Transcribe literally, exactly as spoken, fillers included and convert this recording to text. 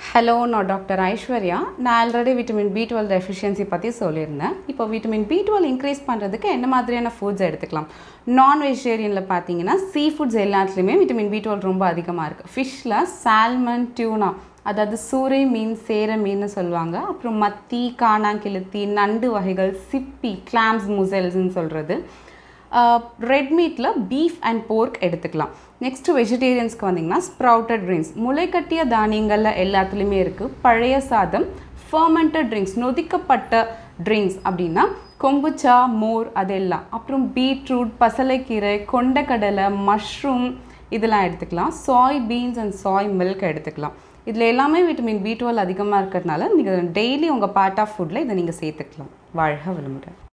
Hello, நான் doctor Aishwarya. நான் already vitamin B twelve deficiency பற்றி சொல்லியிருந்தேன். இப்போ விட்டமின் பி டுவெல் இன்க்ரீஸ் பண்ணுறதுக்கு என்ன மாதிரியான ஃபுட்ஸ் எடுத்துக்கலாம்? நான் வெஜிடேரியனில் பார்த்தீங்கன்னா சீ ஃபுட்ஸ் எல்லாத்துலேயுமே விட்டமின் பி டுவெல் ரொம்ப அதிகமாக இருக்குது. ஃபிஷ்ஷில் சால்மன், டியூனா, அதாவது சூறை மீன், சேர மீன்னு சொல்லுவாங்க. அப்புறம் மத்தி, காணாங்கிழுத்தி, நண்டு வகைகள், சிப்பி, கிளாம்ஸ், முசெல்ஸ்ன்னு சொல்கிறது. ரெட் மீட்டில் பீஃப் அண்ட் போர்க் எடுத்துக்கலாம். நெக்ஸ்ட்டு வெஜிடேரியன்ஸ்க்கு வந்திங்கன்னா ஸ்ப்ரவுட்டட் ட்ரிங்க்ஸ், முளைக்கட்டிய தானியங்களில் எல்லாத்துலேயுமே இருக்குது. பழைய சாதம், ஃபர்மெண்டட் ட்ரிங்க்ஸ், நொதிக்கப்பட்ட ட்ரிங்க்ஸ் அப்படின்னா கொம்புச்சா, மோர், அதெல்லாம். அப்புறம் பீட்ரூட், பசலைக்கீரை, கொண்டக்கடலை, மஷ்ரூம் இதெல்லாம் எடுத்துக்கலாம். Soy beans and soy milk எடுத்துக்கலாம். இதில் எல்லாமே விட்டமின் பி டுவெல் அதிகமாக இருக்கிறதுனால நீங்கள் டெய்லி உங்கள் பார்ட் ஆஃப் ஃபுட்டில் இதை நீங்கள் சேர்த்துக்கலாம். வாழ்க வளமுடன்.